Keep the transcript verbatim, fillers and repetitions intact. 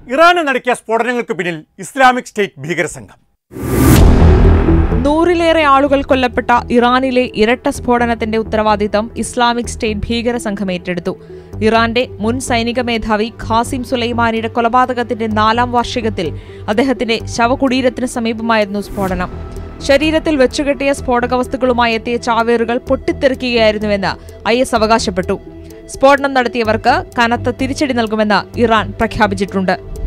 ഇറാനിൽ നടത്തിയ സ്ഫോടനങ്ങൾക്ക് പിന്നിൽ ഇസ്ലാമിക് സ്റ്റേറ്റ് ഭീകരസംഘം. നൂറിലേറെ ആളുകൾ കൊല്ലപ്പെട്ട ഇറാനിലെ ഇരട്ട സ്ഫോടനത്തിന്റെ ഉത്തരവാദിത്തം ഇസ്ലാമിക് സ്റ്റേറ്റ് ഭീകരസംഘം ഏറ്റെടുത്തു. ഇറാന്റെ മുൻ സൈനിക മേധാവി ഖാസിം സുലൈമാനിയുടെ കൊലപാതകത്തിന്റെ നാലാം വാർഷികത്തിൽ അദ്ദേഹത്തിന്റെ ശവകുടീരത്തിന് സമീപമായിരുന്നു സ്ഫോടനം. ശരീരത്തിൽ വെച്ചുകെട്ടിയ സ്ഫോടക വസ്തുക്കളുമായി എത്തിയ ചാവേറുകൾ പൊട്ടിത്തെറിക്കുകയായിരുന്നുവെന്ന് ഐ എസ് അവകാശപ്പെട്ടു. സ്ഫോടനം നടത്തിയവർക്ക് കനത്ത തിരിച്ചടി നൽകുമെന്ന് ഇറാൻ പ്രഖ്യാപിച്ചിട്ടുണ്ട്.